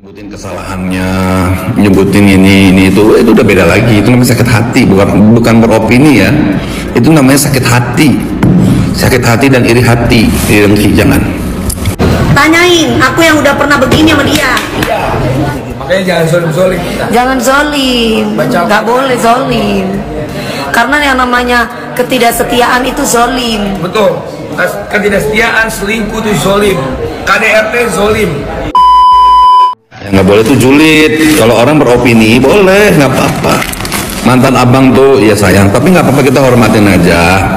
Nyebutin kesalahannya, nyebutin ini itu udah beda lagi. Itu namanya sakit hati, bukan beropini ya. Itu namanya sakit hati dan iri hati. Jangan. Tanyain, aku yang udah pernah begini sama dia. Makanya jangan zolim. Jangan zolim, nggak boleh zolim. Karena yang namanya ketidaksetiaan itu zolim. Betul, ketidaksetiaan, selingkuh itu zolim, KDRT zolim. Nggak boleh tuh julid. Kalau orang beropini boleh, nggak apa-apa. Mantan abang tuh ya sayang, tapi nggak apa-apa, kita hormatin aja.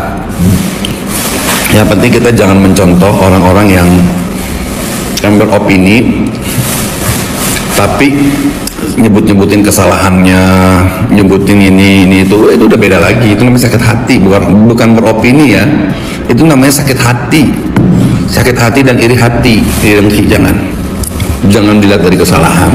Yang penting kita jangan mencontoh orang-orang yang beropini tapi nyebutin kesalahannya, nyebutin ini itu udah beda lagi. Itu namanya sakit hati, bukan beropini ya. Itu namanya sakit hati dan iri hati. Jangan dilihat dari kesalahan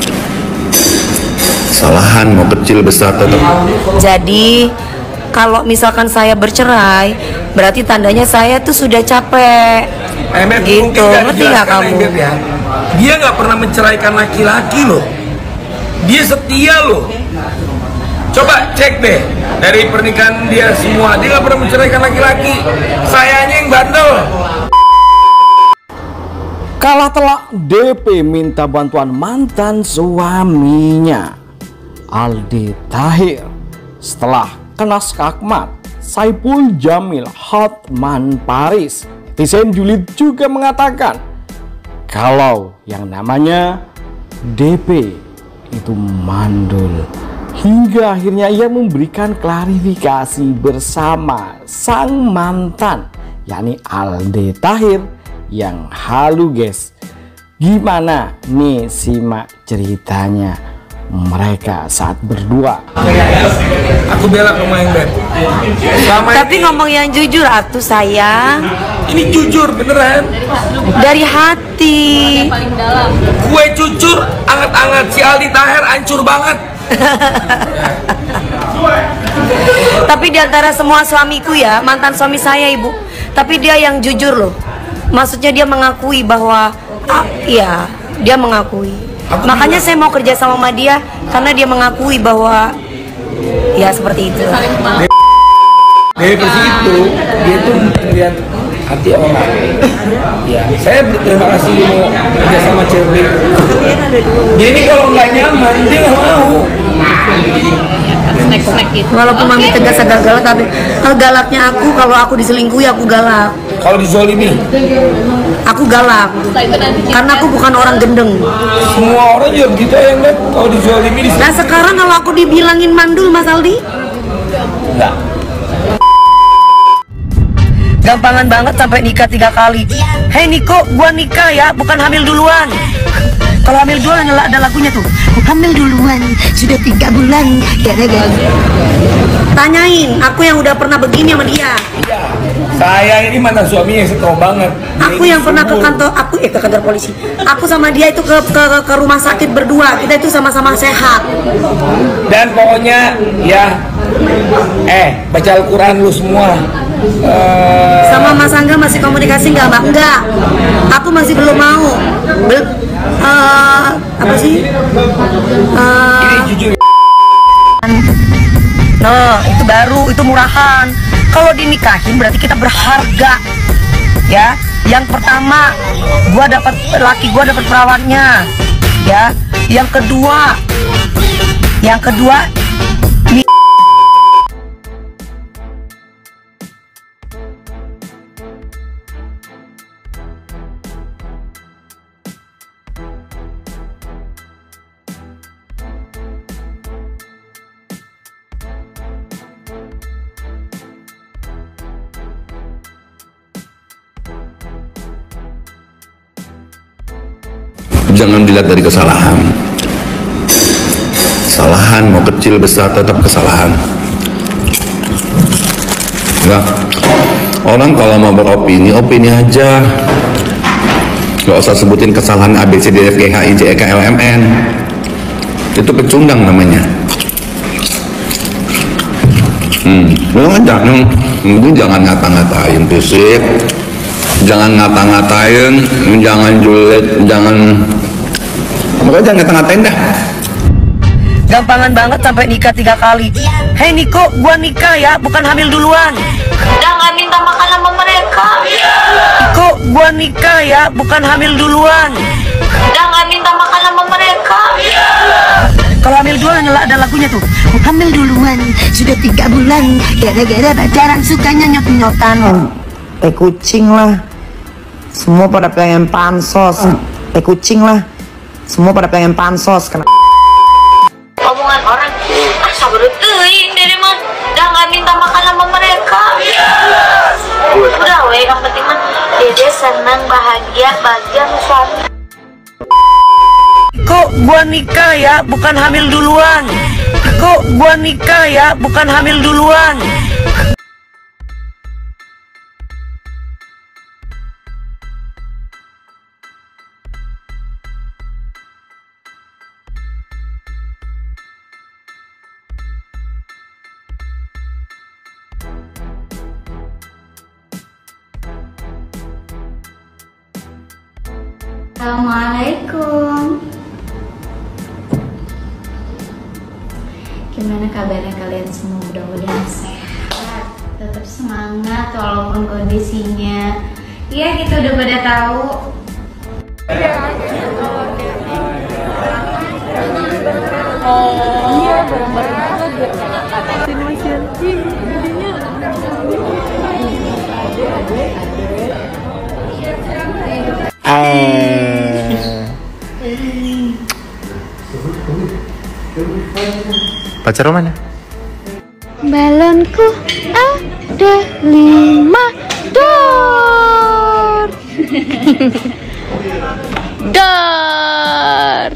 mau kecil besar tetap. Jadi kalau misalkan saya bercerai, berarti tandanya saya tuh sudah capek. Gitu, ngerti nggak kamu? Ya. Dia nggak pernah menceraikan laki-laki loh. Dia setia loh. Coba cek deh dari pernikahan dia semua, dia nggak pernah menceraikan laki-laki. Sayanya yang bandel. Kalah telak, DP minta bantuan mantan suaminya Aldi Tahir setelah kena skakmat Saipul Jamil Hotman Paris. Netizen julid juga mengatakan kalau yang namanya DP itu mandul, hingga akhirnya ia memberikan klarifikasi bersama sang mantan yakni Aldi Tahir yang halu guys. Gimana nih, simak ceritanya mereka saat berdua. Aku bela kamu yang beb. Tapi ngomong yang jujur atuh sayang. Ini jujur beneran. Dari hati. Kue cucur anget-anget, si Aldi Tahir hancur banget. Tapi diantara semua suamiku ya, mantan suami saya ibu, tapi dia yang jujur loh. Maksudnya dia mengakui bahwa ya dia mengakui. Makanya saya mau kerja sama dia karena dia mengakui bahwa ya seperti itu. Dari posisi itu dia tuh melihat hati orang. Ya, saya berterima kasih mau kerja sama cewek. Dia ini kalau nggak nyaman dia nggak mau. Gitu. Walaupun mami tegas agak galak, tapi galaknya aku kalau aku diselingkuhi aku galak. Kalau dizolimi, aku galak. Karena aku bukan orang gendeng. Semua orang juga gitu yang lihat kalau dizolimi. Nah sekarang kalau aku dibilangin mandul Mas Aldi, enggak. Gampangan banget sampai nikah 3 kali. Hei Niko, gua nikah ya, bukan hamil duluan. Kalau hamil duluan ada lagunya tuh. Hamil duluan, sudah 3 bulan. Gara-gara. Tanyain, aku yang udah pernah begini sama dia. Iya. Saya ini mantan suaminya, saya tahu banget. Aku yang pernah ke kantor, ke kantor polisi. Aku sama dia itu ke rumah sakit berdua. Kita itu sama-sama sehat. Dan pokoknya ya, baca Al-Quran lu semua. Sama Mas Angga masih komunikasi nggak Mbak? Enggak. Aku masih belum mau. Apa sih? Ini jujur. Nah, itu baru, itu murahan. Kalau dinikahin berarti kita berharga. Ya. Yang pertama, laki gua dapat perawatnya. Ya. Yang kedua Jangan dilihat dari kesalahan mau kecil besar tetap kesalahan. Nah, orang kalau mau beropini, opini aja, gak usah sebutin kesalahan A B C D F G H I J K L M N. Itu pecundang namanya. Jangan ngata-ngatain fisik, jangan ngata-ngatain, jangan julid, jangan Pokoknya jangan ngata-ngatain dah. Gampangan banget sampai nikah 3 kali. Hei Niko, gua nikah ya, bukan hamil duluan. Jangan minta makan sama mereka. Niko, gua nikah ya, bukan hamil duluan. Jangan minta makan sama mereka. Kalau hamil duluan ada lagunya tuh. Hamil duluan, sudah 3 bulan. Gara-gara pacaran sukanya nyot-nyotan. Kucing lah. Semua pada pengen pansos. Kucing lah. Semua pada pengen pansos. Omongan orang sabar teuing dari mah. Jangan minta makan sama mereka. Udah weh, yang penting mah dede senang, bahagia sama suami. Kok gua nikah ya, bukan hamil duluan. Kok gua nikah ya, bukan hamil duluan. Assalamualaikum. Gimana kabarnya kalian semua? Mudah-mudahan sehat, tetap semangat walaupun kondisinya ya kita udah pada tahu. Pacar mana? Balonku ada 5 dor. Dor.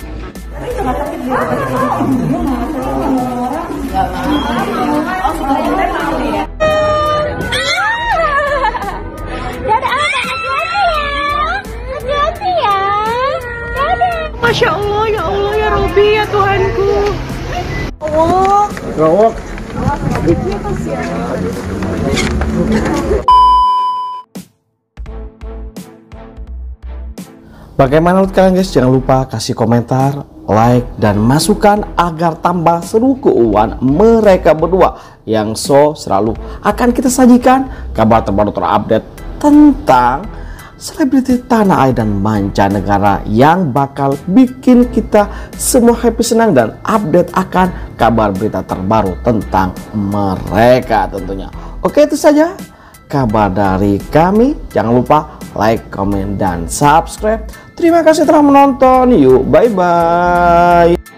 Masya Allah, ya Allah, ya Robbi, ya Tuhanku. Allah. Gawak. Bagaimana menurut kalian guys? Jangan lupa kasih komentar, like, dan masukan agar tambah seru keuangan mereka berdua yang selalu akan kita sajikan kabar terbaru terupdate tentang selebriti tanah air dan mancanegara yang bakal bikin kita semua happy, senang, dan update akan kabar berita terbaru tentang mereka tentunya. Oke, itu saja kabar dari kami. Jangan lupa like, komen, dan subscribe. Terima kasih telah menonton. Yuk, bye-bye.